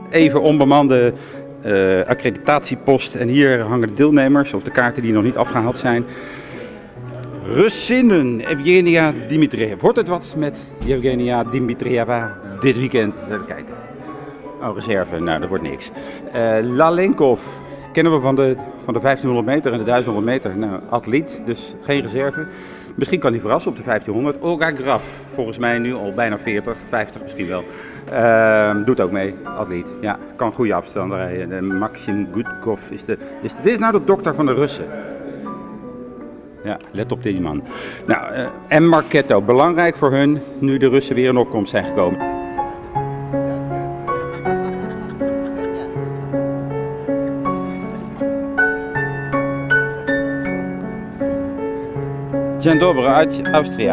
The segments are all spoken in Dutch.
even onbemande accreditatiepost. En hier hangen de deelnemers of de kaarten die nog niet afgehaald zijn. Russinnen, Evgenia Dimitrieva. Wordt het wat met Evgenia Dimitrieva dit weekend? Even kijken. Oh, reserve. Nou, dat wordt niks. Lalenkov. Kennen we van de 1500 meter en de 1100 meter. Nou, atleet, dus geen reserve. Misschien kan hij verrassen op de 1500. Olga Graf, volgens mij nu al bijna 40, 50 misschien wel. Doet ook mee, atleet. Ja, kan goede afstanden rijden. Maxim Gudkov is dit is nou de dokter van de Russen. Ja, let op die man. Nou, en Marketo, belangrijk voor hun nu de Russen weer in opkomst zijn gekomen. Dzień dobry, uit Austria.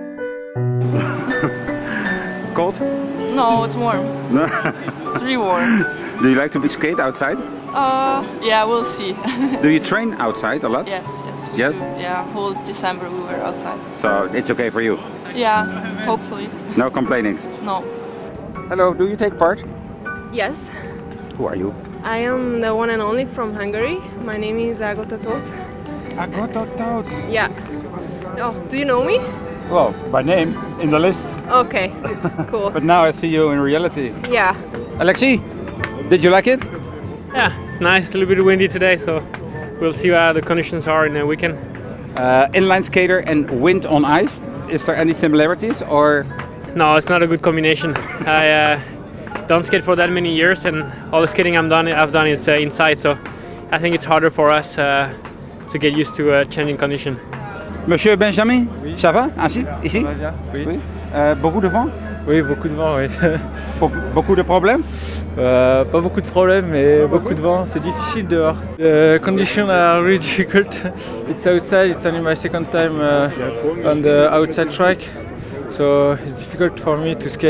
Cold? No, it's warm. It's really warm. Do you like to skate outside? Yeah, we'll see. Do you train outside a lot? Yes. Yes? Yeah, whole December we were outside. So it's okay for you? Yeah, hopefully. No complainings? No. Hello, do you take part? Yes, Who are you? I am the one and only from Hungary. My name is Agota Tot. Agota Tot. Yeah. Oh, do you know me? Well, by name, in the list. Okay, cool. But now I see you in reality. Yeah. Alexei, did you like it? Yeah, it's nice. It's a little bit windy today, so we'll see how the conditions are in the weekend. Inline skater and wind on ice. Is there any similarities or? No, it's not a good combination. I don't skate for that many years, and all the skating I've done is inside, so I think it's harder for us to get used to changing condition. Monsieur Benjamin, oui. Ça va? Ainsi? Ici? Oui. Oui. Beaucoup de vent? Oui, beaucoup de vent, oui. Beaucoup de problèmes? Pas beaucoup de problèmes, mais beaucoup de vent. C'est difficile dehors. The conditions are really difficult. It's outside. It's only my second time on the outside track, so it's difficult for me to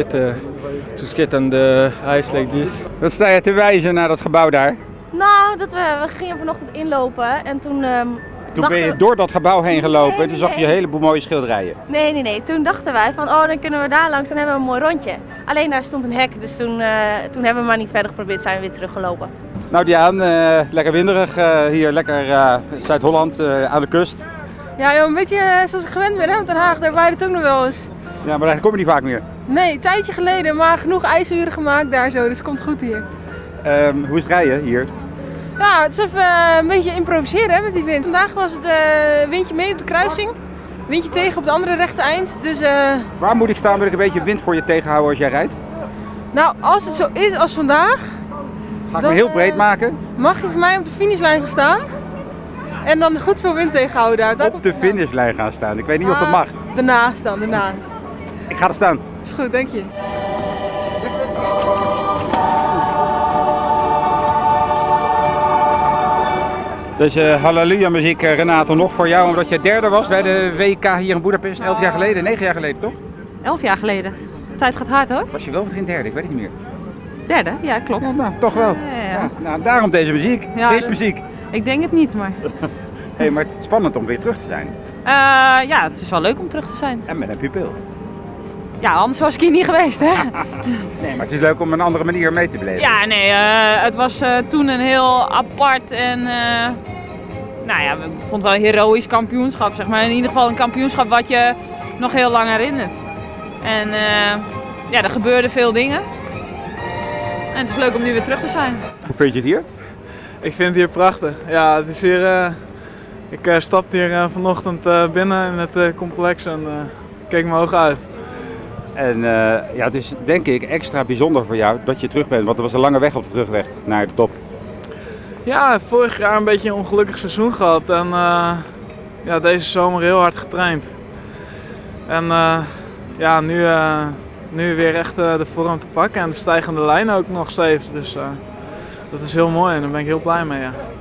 skate on the ice like this. Wat sta je te wijzen naar dat gebouw daar? Nou, we gingen vanochtend inlopen en toen... Toen ben je door dat gebouw heen gelopen en toen zag je een heleboel mooie schilderijen. Nee. Toen dachten wij van, oh, dan kunnen we daar langs, dan hebben we een mooi rondje. Alleen daar stond een hek, dus toen hebben we maar niet verder geprobeerd, zijn we weer teruggelopen. Nou Diaan, lekker winderig hier, lekker Zuid-Holland aan de kust. Ja, joh, een beetje zoals ik gewend ben, hè? Op Den Haag, daar waait het ook nog wel eens. Ja, maar daar kom je niet vaak meer. Nee, een tijdje geleden, maar genoeg ijsuren gemaakt daar zo, dus het komt goed hier. Hoe is het rijden hier? Ja, het is even een beetje improviseren hè, met die wind. Vandaag was het windje mee op de kruising, windje tegen op het andere rechte eind. Dus, waar moet ik staan? Wil ik een beetje wind voor je tegenhouden als jij rijdt? Nou, als het zo is als vandaag, ga ik me heel breed maken. Mag je voor mij op de finishlijn gaan staan en dan goed veel wind tegenhouden daar. Op de finishlijn gaan staan? Ik weet niet of dat mag. Daarnaast dan, daarnaast. Ik ga er staan. Is goed, dank je. Dus halleluja muziek Renate, nog voor jou omdat jij derde was bij de WK hier in Boedapest 11 jaar geleden, 9 jaar geleden toch? 11 jaar geleden. De tijd gaat hard hoor. Was je wel of geen derde? Ik weet het niet meer. Derde? Ja, klopt. Ja, nou, toch wel. Ja. Nou, daarom deze muziek. Ja, deze muziek. Ik denk het niet, maar... Hey, maar het is spannend om weer terug te zijn. Ja, het is wel leuk om terug te zijn. En met een pupil. Ja, anders was ik hier niet geweest hè. Nee, maar het is leuk om een andere manier mee te beleven. Ja, nee, het was toen een heel apart en nou ja, ik vond het wel een heroïsch kampioenschap, zeg maar. In ieder geval een kampioenschap wat je nog heel lang herinnert. En ja, er gebeurden veel dingen. En het is leuk om nu weer terug te zijn. Hoe vind je het hier? Ik vind het hier prachtig. Ja, het is hier... ik stapte hier vanochtend binnen in het complex en keek me hoog uit. En ja, het is denk ik extra bijzonder voor jou dat je terug bent, want er was een lange weg op de terugweg naar de top. Ja, vorig jaar een beetje een ongelukkig seizoen gehad en ja, deze zomer heel hard getraind. En ja, nu weer echt de vorm te pakken en de stijgende lijn ook nog steeds. Dus dat is heel mooi en daar ben ik heel blij mee. Ja.